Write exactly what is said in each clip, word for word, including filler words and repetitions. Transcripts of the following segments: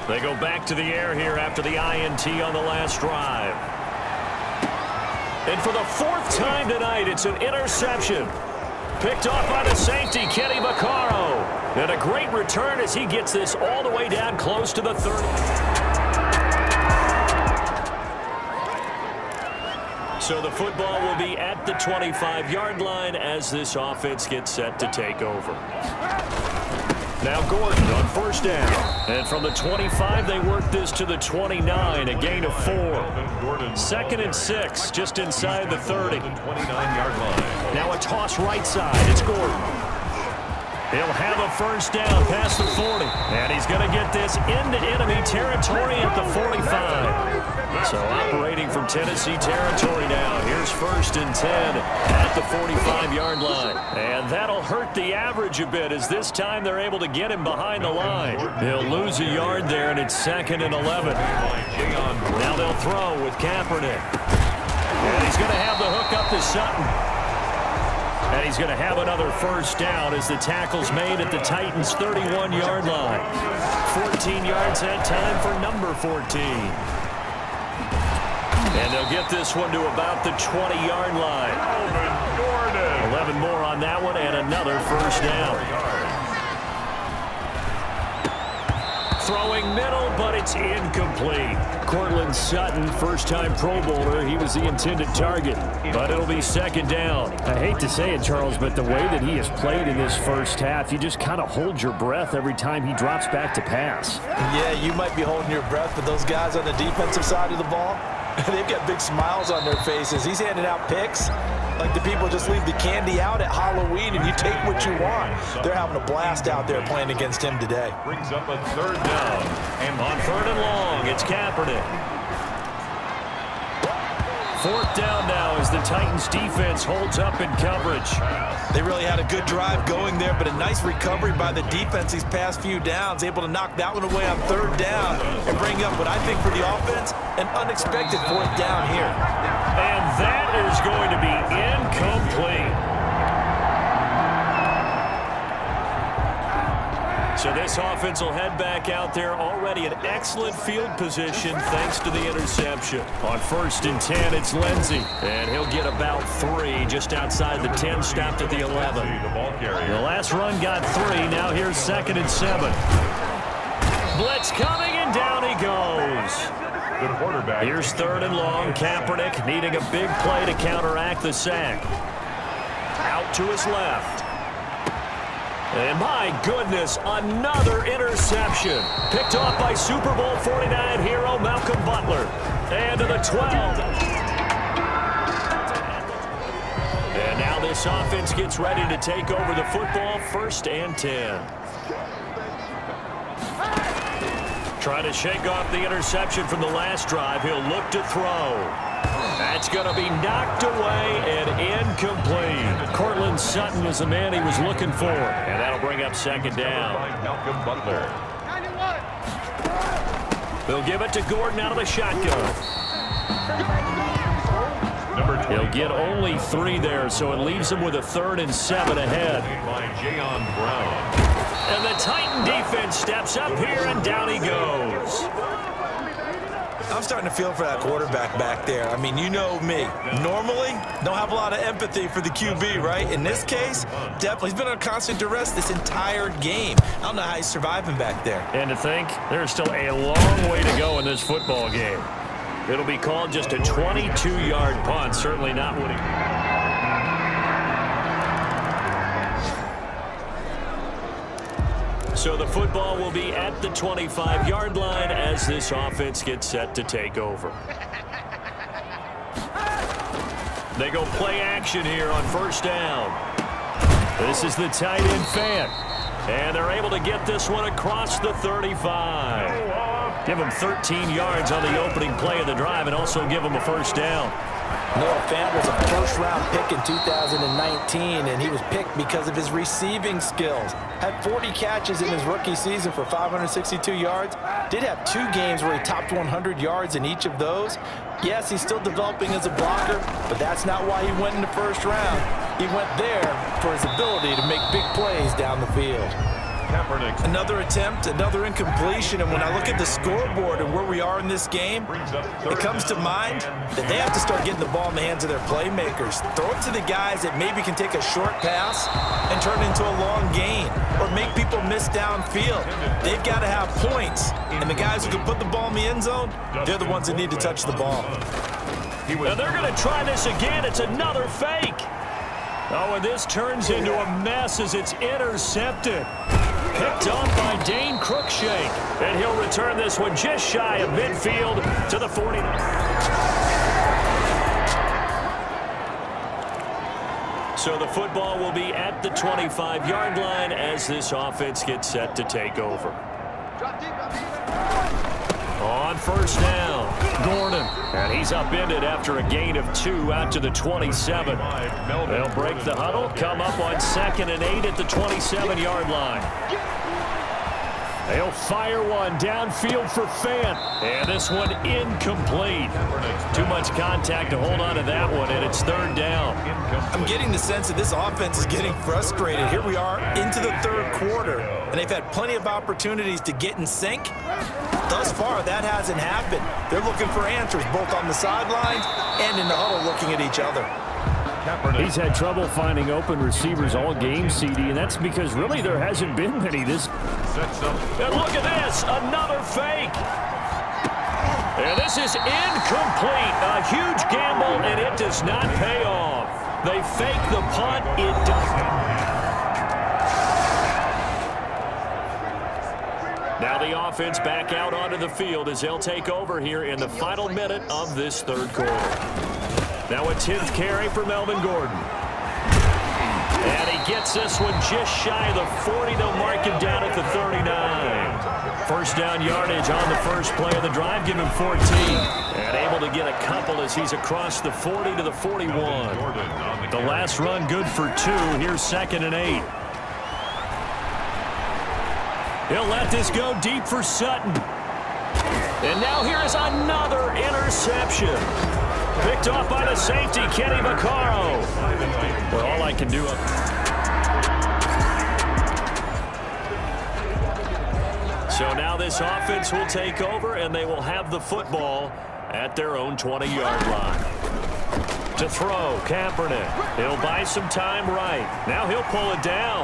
They go back to the air here after the I N T on the last drive. And for the fourth time tonight, it's an interception. Picked off by the safety, Kenny Vaccaro. And a great return as he gets this all the way down close to the thirty. So the football will be at the twenty-five yard line as this offense gets set to take over. Now Gordon on first down. And from the twenty-five, they work this to the twenty-nine, a gain of four. Second and six, just inside the thirty. twenty-nine yard line. Now a toss right side. It's Gordon. He'll have a first down past the forty. And he's going to get this into enemy territory at the forty-five. So operating from Tennessee territory now. Here's first and ten at the forty-five yard line. And that'll hurt the average a bit as this time they're able to get him behind the line. He'll lose a yard there, and it's second and eleven. Now they'll throw with Kaepernick. And he's going to have the hook up to Sutton. And he's going to have another first down as the tackle's made at the Titans' thirty-one yard line. fourteen yards that time for number fourteen. And they'll get this one to about the twenty yard line. eleven more on that one and another first down. Throwing middle, but it's incomplete. Cortland Sutton, first-time Pro Bowler. He was the intended target, but it'll be second down. I hate to say it, Charles, but the way that he has played in this first half, you just kind of hold your breath every time he drops back to pass. Yeah, you might be holding your breath, but those guys on the defensive side of the ball, they've got big smiles on their faces. He's handing out picks like the people just leave the candy out at Halloween and you take what you want. They're having a blast out there playing against him today. Brings up a third down. And on third and long, it's Kaepernick. Fourth down now as the Titans defense holds up in coverage. They really had a good drive going there, but a nice recovery by the defense these past few downs, able to knock that one away on third down and bring up what I think for the offense, an unexpected fourth down here. And that is going to be incomplete. So this offense will head back out there, already in excellent field position thanks to the interception. On first and ten, it's Lindsey. And he'll get about three just outside the ten, stopped at the eleven. The last run got three. Now here's second and seven. Blitz coming, and down he goes. Good quarterback. Here's third and long. Kaepernick needing a big play to counteract the sack. Out to his left. And my goodness, another interception. Picked off by Super Bowl forty-nine hero Malcolm Butler. And to the twelve. And now this offense gets ready to take over the football, first and ten. Trying to shake off the interception from the last drive. He'll look to throw. That's going to be knocked away and incomplete. Cortland Sutton was the man he was looking for. And that'll bring up second down. Malcolm Butler. They'll give it to Gordon out of the shotgun. He'll get only three there, so it leaves him with a third and seven ahead. And the Titan defense steps up here, and down he goes. I'm starting to feel for that quarterback back there. I mean, you know me. Normally, don't have a lot of empathy for the Q B, right? In this case, definitely. He's been under constant duress this entire game. I don't know how he's surviving back there. And to think, there's still a long way to go in this football game. It'll be called just a twenty-two yard punt. Certainly not what he... So the football will be at the twenty-five yard line as this offense gets set to take over. They go play action here on first down. This is the tight end fan. And they're able to get this one across the thirty-five. Give them thirteen yards on the opening play of the drive and also give them a first down. Noah Fant was a first-round pick in two thousand nineteen, and he was picked because of his receiving skills. Had forty catches in his rookie season for five hundred sixty-two yards. Did have two games where he topped one hundred yards in each of those. Yes, he's still developing as a blocker, but that's not why he went in the first round. He went there for his ability to make big plays down the field. Kaepernick. Another attempt, another incompletion, and when I look at the scoreboard and where we are in this game, it comes to mind that they have to start getting the ball in the hands of their playmakers. Throw it to the guys that maybe can take a short pass and turn it into a long gain or make people miss downfield. They've got to have points, and the guys who can put the ball in the end zone, they're the ones that need to touch the ball. Now they're going to try this again. It's another fake. Oh, and this turns into a mess as it's intercepted. Picked off by Dane Cruikshank. And he'll return this one just shy of midfield to the forty. So the football will be at the twenty-five yard line as this offense gets set to take over. On first down, Gordon. And he's upended after a gain of two out to the twenty-seven. They'll break the huddle, come up on second and eight at the twenty-seven yard line. They'll fire one downfield for Fant. And this one incomplete. Too much contact to hold on to that one, and it's third down. I'm getting the sense that this offense is getting frustrated. Here we are into the third quarter, and they've had plenty of opportunities to get in sync. Thus far, that hasn't happened. They're looking for answers both on the sidelines and in the huddle looking at each other. He's had trouble finding open receivers all game, C D, and that's because really there hasn't been many. This. And look at this, another fake. And this is incomplete. A huge gamble, and it does not pay off. They fake the punt. It doesn't. Now the offense back out onto the field as they'll take over here in the final minute of this third quarter. Now a tenth carry for Melvin Gordon. And he gets this one just shy of the forty. They'll mark him down at the thirty-nine. First down yardage on the first play of the drive. Give him fourteen. And able to get a couple as he's across the forty to the forty-one. The last run good for two. Here's second and eight. He'll let this go deep for Sutton. And now here is another interception. Picked off by the safety, Kenny Vaccaro. Well, all I can do up. So now this offense will take over, and they will have the football at their own twenty yard line. To throw, Kaepernick. He'll buy some time right. Now he'll pull it down.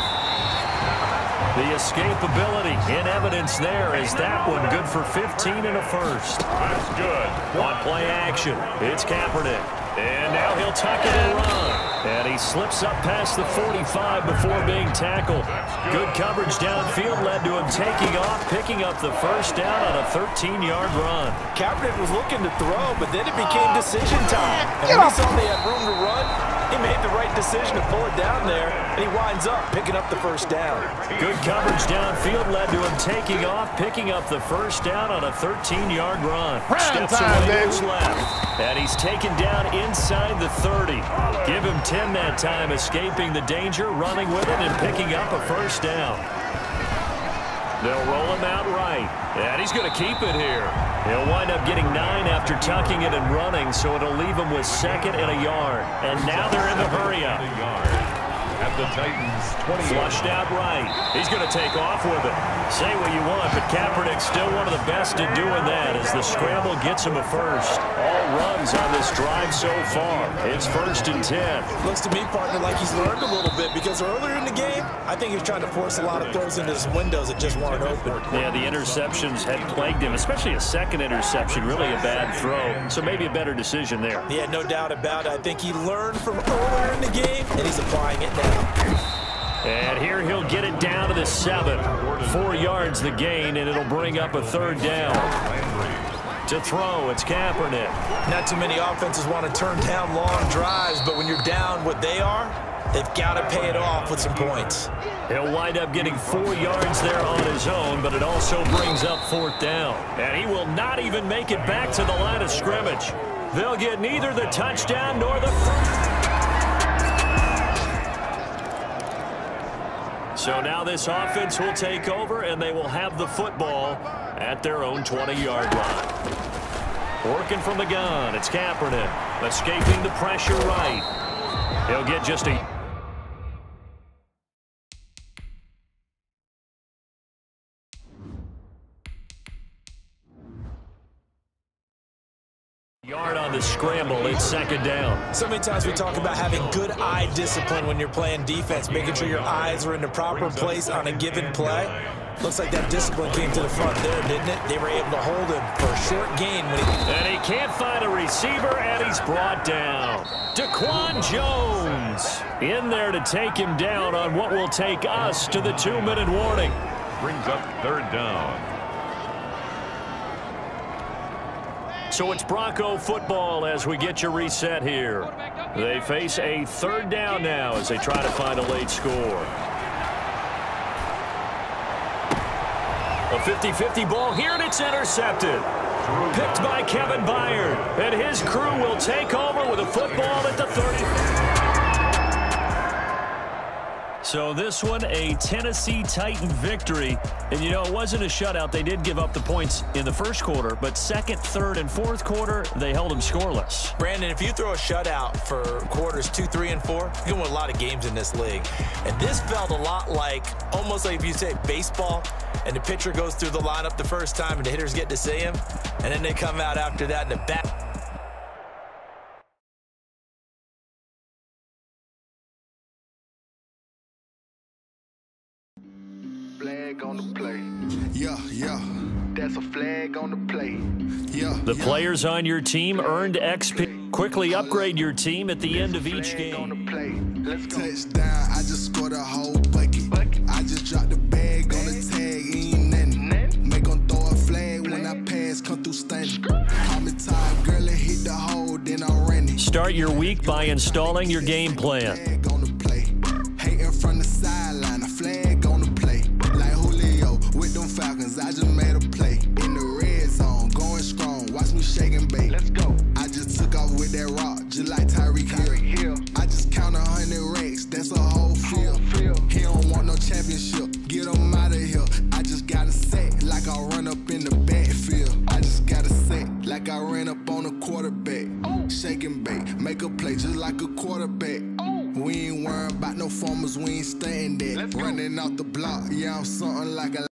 The escapability in evidence there is that one good for fifteen and a first. That's good. On play action, it's Kaepernick. And now he'll tuck it and run. And he slips up past the forty-five before being tackled. Good coverage downfield led to him taking off, picking up the first down on a thirteen yard run. Kaepernick was looking to throw, but then it became decision time. And when he saw they had room to run, he made the right decision to pull it down there, and he winds up picking up the first down. Good coverage downfield led to him taking off, picking up the first down on a thirteen yard run. Steps away to his left, and he's taken down inside the thirty. Give him ten that time, escaping the danger, running with it, and picking up a first down. They'll roll him out right, and he's going to keep it here. He'll wind up getting nine after tucking it and running, so it'll leave him with second and a yard. And now they're in the hurry-up. At the Titans, twenty. Flushed out right. He's going to take off with it. Say what you want, but Kaepernick's still one of the best at doing that as the scramble gets him a first. All runs on this drive so far. It's first and ten. Looks to me, partner, like he's learned a little bit because earlier in the game, I think he was trying to force a lot of throws into his windows that just weren't open. Yeah, the interceptions had plagued him, especially a second interception, really a bad throw. So maybe a better decision there. Yeah, no doubt about it. I think he learned from earlier in the game, and he's applying it now. And here he'll get it down to the seven. Four yards the gain, and it'll bring up a third down. To throw, it's Kaepernick. Not too many offenses want to turn down long drives, but when you're down what they are, they've got to pay it off with some points. He'll wind up getting four yards there on his own, but it also brings up fourth down. And he will not even make it back to the line of scrimmage. They'll get neither the touchdown nor the... So now this offense will take over, and they will have the football at their own twenty yard line. Working from the gun, it's Kaepernick. Escaping the pressure right. He'll get just a... the scramble. It's second down. So many times we talk about having good eye discipline when you're playing defense, making sure your eyes are in the proper place on a given play. Looks like that discipline came to the front there, didn't it? They were able to hold him for a short gain. When he... And he can't find a receiver, and he's brought down. Daquan Jones in there to take him down on what will take us to the two-minute warning. Brings up third down. So it's Bronco football as we get your reset here. They face a third down now as they try to find a late score. A fifty fifty ball here, and it's intercepted. Picked by Kevin Byard. And his crew will take over with a football at the thirty. So this one, a Tennessee Titan victory. And, you know, it wasn't a shutout. They did give up the points in the first quarter, but second, third, and fourth quarter, they held them scoreless. Brandon, if you throw a shutout for quarters two, three, and four, you're going to win a lot of games in this league. And this felt a lot like, almost like if you say baseball, and the pitcher goes through the lineup the first time, and the hitters get to see him, and then they come out after that in the back. Flag on the play. Yeah, yeah. That's a flag on the play. Yeah. The yeah. players on your team earned X P. Quickly upgrade your team at the end of each game. Touchdown, I just scored a whole bucket. I just dropped the bag on the tag, ain't nothing. Make them throw a flag when I pass, come through standing. Call me time, girl, and hit the hole, then I'm running. Start your week by installing your game plan. Flag on the play. Hating from the sideline, a flag on the play. Like Julio with them Falcons, I just made a play. In the red zone, going strong, watch me shake and bake. Let's go. I just took off with that rock, just like Tyreek Hill. I just count a hundred racks, that's a whole field. He don't want no championship, get him out of here. I just got a set, like I run up in the backfield. I just got a set, like I ran up on a quarterback. Shake and bake, make a play just like a quarterback. We ain't worrying about no formers, we ain't staying there. Running out the block, yeah, I'm something like a